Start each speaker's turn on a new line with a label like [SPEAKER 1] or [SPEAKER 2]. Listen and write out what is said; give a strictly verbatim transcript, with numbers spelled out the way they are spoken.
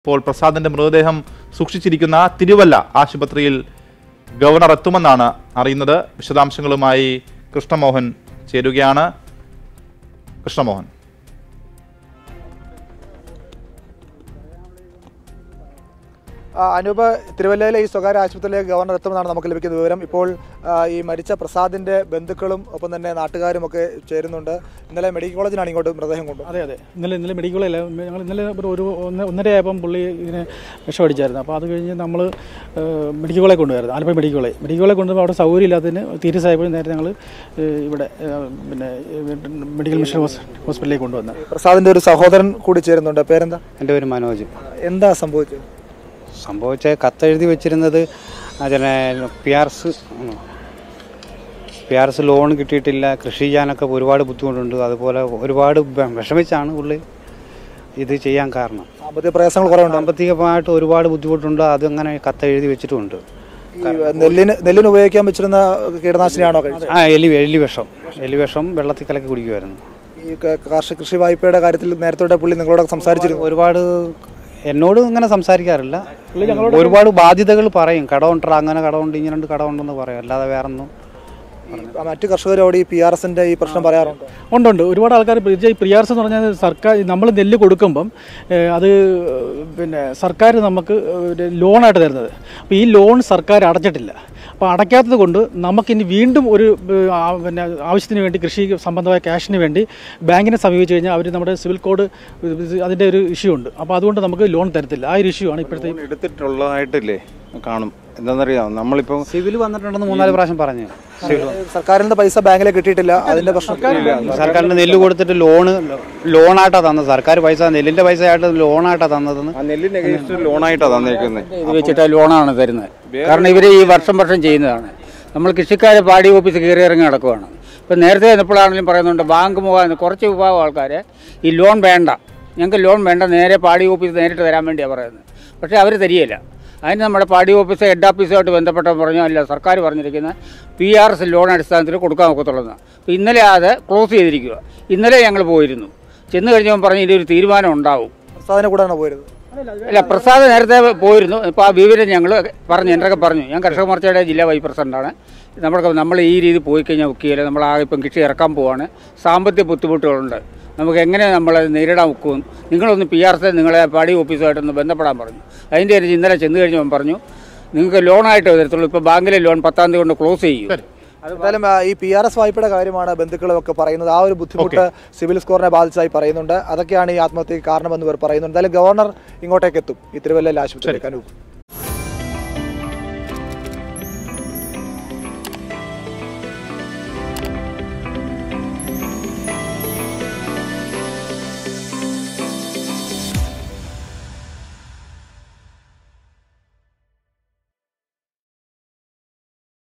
[SPEAKER 1] ഇപ്പോൾ പ്രസാദിന്റെ മൃതദേഹം സൂക്ഷിച്ചിരിക്കുന്ന തിരുവല്ല ആശുപത്രിയിൽ ഗവർണർ എത്തുമെന്നാണ് അറിയുന്നത്. വിശദാംശങ്ങളുമായി കൃഷ്ണമോഹൻ ചേരുകയാണ്. കൃഷ്ണമോഹൻ,
[SPEAKER 2] അനൂപ്, തിരുവല്ലയിലെ ഈ സ്വകാര്യ ആശുപത്രിയിലേക്ക് ഗവർണർ എത്തുമെന്നാണ് നമുക്ക് ലഭിക്കുന്ന വിവരം. ഇപ്പോൾ ഈ മരിച്ച പ്രസാദിന്റെ ബന്ധുക്കളും ഒപ്പം തന്നെ നാട്ടുകാരും ഒക്കെ ചേരുന്നുണ്ട്. ഇന്നലെ മെഡിക്കൽ കോളേജിലാണ് ഇങ്ങോട്ട് മൃതദേഹം കൊണ്ടു.
[SPEAKER 3] അതെ അതെ ഇന്നലെ ഇന്നലെ മെഡിക്കൽ കോളേജിൽ ഞങ്ങൾ ഇന്നലെ ഒരു ഒന്ന് ഒന്നരയായപ്പം പുള്ളി ഇങ്ങനെ വിഷമടിച്ചായിരുന്നു. അപ്പോൾ അത് കഴിഞ്ഞ് നമ്മൾ മെഡിക്കൽ കോളേജ് കൊണ്ടുവരുന്നത്, Alappuzha medical college medical college കൊണ്ടുപോയി അവിടെ സൗകര്യം ഇല്ലാത്തതിന് സീരിയസ് ആയപ്പോൾ നേരത്തെ ഞങ്ങൾ ഇവിടെ പിന്നെ മെഡിക്കൽ മിഷൻ ഹോസ്പിറ്റലിലേക്ക് കൊണ്ടുവന്നത്.
[SPEAKER 2] പ്രസാദിന്റെ ഒരു സഹോദരൻ കൂടി ചേരുന്നുണ്ട്. പേരെന്താ?
[SPEAKER 4] എൻ്റെ പേര് മനോജ്.
[SPEAKER 2] എന്താ സംഭവിച്ചത്?
[SPEAKER 4] സംഭവിച്ച കത്തെഴുതി വെച്ചിരുന്നത് അതിനെ P RS P RS loan കിട്ടിയിട്ടില്ല, കൃഷി ചെയ്യാനൊക്കെ ഒരുപാട് ബുദ്ധിമുട്ടുണ്ട്. അതുപോലെ ഒരുപാട് വിഷമിച്ചാണ് പുള്ളി ഇത് ചെയ്യാൻ കാരണം.
[SPEAKER 2] സാമ്പത്തിക പ്രയാസങ്ങൾ കുറേ ഉണ്ട്.
[SPEAKER 4] സാമ്പത്തികമായിട്ട് ഒരുപാട് ബുദ്ധിമുട്ടുണ്ട്. അതങ്ങനെ കത്തെഴുതി വെച്ചിട്ടുമുണ്ട്.
[SPEAKER 2] നെല്ലിന് നെല്ലിന് ഉപയോഗിക്കാൻ വെച്ചിരുന്ന കീടനാശിനിയാണോ?
[SPEAKER 4] ആ എലി എലി വിഷം എലി വിഷം വെള്ളത്തിൽ കലക്കി കുടിക്കുമായിരുന്നു.
[SPEAKER 2] ഈ കാർഷിക കൃഷി വായ്പയുടെ കാര്യത്തിൽ നേരത്തെ പുള്ളി നിങ്ങളോട് സംസാരിച്ചിരുന്നു?
[SPEAKER 4] ഒരുപാട് എന്നോട് ഇങ്ങനെ സംസാരിക്കാറില്ല. ഒരുപാട് ബാധ്യതകൾ പറയും, കടമുണ്ട്, അങ്ങനെ കടമുണ്ട്, ഇങ്ങനെ കടമുണ്ടെന്ന് പറയും, അല്ലാതെ വേറൊന്നും.
[SPEAKER 2] മറ്റു കർഷകരോട് ഈ പി ആർ എസിന്റെ ഈ പ്രശ്നം പറയാറുണ്ട്?
[SPEAKER 3] ഉണ്ടുണ്ട്. ഒരുപാട് ആൾക്കാർ ഈ പി ആർ എസ് എന്ന് പറഞ്ഞാൽ സർക്കാർ നമ്മൾ നെല്ല് കൊടുക്കുമ്പം അത് പിന്നെ സർക്കാർ നമുക്ക് ലോണായിട്ട് തരുന്നത്. അപ്പോൾ ഈ ലോൺ സർക്കാർ അടച്ചിട്ടില്ല. അപ്പോൾ അടയ്ക്കാത്തത് കൊണ്ട് നമുക്കിനി വീണ്ടും ഒരു പിന്നെ ആവശ്യത്തിന് വേണ്ടി കൃഷി സംബന്ധമായ ക്യാഷിന് വേണ്ടി ബാങ്കിനെ സമീപിച്ച് കഴിഞ്ഞാൽ അവർ നമ്മുടെ സിവിൽ കോഡ് അതിൻ്റെ ഒരു ഇഷ്യൂ ഉണ്ട്. അപ്പോൾ അതുകൊണ്ട് നമുക്ക് ലോൺ തരത്തില്ല. ആ ഒരു ഇഷ്യൂ ആണ് ഇപ്പോഴത്തെ
[SPEAKER 5] എടുത്തിട്ടുള്ളതായിട്ടില്ലേ കാണും. എന്താണെന്നറിയാം, നമ്മളിപ്പോൾ
[SPEAKER 4] സിവിൽ വന്നിട്ടുണ്ടെന്ന് മൂന്നാല് പ്രാവശ്യം പറഞ്ഞു.
[SPEAKER 2] സർക്കാരിന്റെ പൈസ ബാങ്കിലേക്ക് കിട്ടിയിട്ടില്ല. അതിന്റെ പ്രശ്നം
[SPEAKER 4] സർക്കാരിന് നെല്ല് കൊടുത്തിട്ട് ലോണ് ലോണായിട്ടാ തന്നത്. സർക്കാർ പൈസ നെല്ലിന്റെ പൈസ ആയിട്ട് ലോണായിട്ടാ തന്നതെന്ന്.
[SPEAKER 5] നെല്ലിന് എഗെയിൻസ്റ്റ് ലോണായിട്ടാ തന്നേക്കുന്നത്.
[SPEAKER 6] ഇത് വെച്ചിട്ട് ലോണാണ് തരുന്നത്. കാരണം ഇവർ ഈ വർഷം വർഷം ചെയ്യുന്നതാണ്. നമ്മൾ കൃഷിക്കാരെ പാടി ഓഫീസ് കയറി ഇറങ്ങി നടക്കുവാണ്. ഇപ്പം നേരത്തെ എപ്പോഴാണെങ്കിലും പറയുന്നുണ്ട്, ബാങ്ക് മുഖാന്തരം കുറച്ച് വിഭാഗം ആൾക്കാർ ഈ ലോൺ വേണ്ട, ഞങ്ങൾക്ക് ലോൺ വേണ്ട, നേരെ പാടി ഓഫീസ് നേരിട്ട് തരാൻ വേണ്ടിയാണ് പറയുന്നത്. പക്ഷേ അവർ തരികയില്ല. അതിന് നമ്മുടെ പാടി ഓഫീസ് ഹെഡ് ഓഫീസുമായിട്ട് ബന്ധപ്പെട്ട പറഞ്ഞു, അല്ല സർക്കാർ പറഞ്ഞിരിക്കുന്ന പി ആർ എസ് ലോൺ അടിസ്ഥാനത്തിൽ കൊടുക്കാൻ ഒക്കത്തുള്ളതാണ്. അപ്പോൾ ഇന്നലെ അത് ക്ലോസ് ചെയ്തിരിക്കുക. ഇന്നലെ ഞങ്ങൾ പോയിരുന്നു, ചെന്ന് കഴിഞ്ഞപ്പോൾ പറഞ്ഞ് ഇതിൻ്റെ ഒരു തീരുമാനം ഉണ്ടാവും.
[SPEAKER 2] പ്രസാദിനെ കൂടെയാണ് പോയത്?
[SPEAKER 6] അല്ല, പ്രസാദ് നേരത്തെ പോയിരുന്നു. ഇപ്പോൾ ആ വിവരം ഞങ്ങൾ പറഞ്ഞു, എൻ്റെയൊക്കെ പറഞ്ഞു. ഞാൻ കർഷക മോർച്ചയുടെ ജില്ലാ വൈസ് പ്രസിഡൻ്റാണ്. നമ്മളൊക്കെ നമ്മൾ ഈ രീതി പോയി കഴിഞ്ഞാൽ ഒക്കെയില്ല. നമ്മൾ ആ ഇപ്പം കൃഷി ഇറക്കാൻ പോവാണ്. സാമ്പത്തിക ബുദ്ധിമുട്ടുകളുണ്ട്. നമുക്ക് എങ്ങനെ നമ്മളത് നേരിടാൻ ഒക്കും? നിങ്ങളൊന്ന് പി ആർ എസ് നിങ്ങളെ പാടി ഓഫീസുമായിട്ടൊന്ന് ബന്ധപ്പെടാൻ പറഞ്ഞു. അതിൻ്റെ അനുസരിച്ച് ഇന്നലെ ചെന്ന് കഴിഞ്ഞപ്പോൾ പറഞ്ഞു, നിങ്ങൾക്ക് ലോണായിട്ട് തരത്തുള്ളൂ. ഇപ്പോൾ ബാങ്കിലെ ലോൺ പത്താം തീയതി കൊണ്ട് ക്ലോസ് ചെയ്യും.
[SPEAKER 2] എന്തായാലും ഈ പി ആർ എസ് വായ്പയുടെ കാര്യമാണ് ബന്ധുക്കളും ഒക്കെ പറയുന്നത്. ആ ഒരു ബുദ്ധിമുട്ട് സിവിൽ സ്കോറിനെ ബാധിച്ചായി പറയുന്നുണ്ട്. അതൊക്കെയാണ് ഈ ആത്മഹത്യക്ക് കാരണമെന്ന് ഇവർ പറയുന്നുണ്ട്. എന്തായാലും ഗവർണർ ഇങ്ങോട്ടേക്ക് എത്തും, ഈ തിരുവല്ലയിലെ ആശുപത്രിയിലേക്ക്.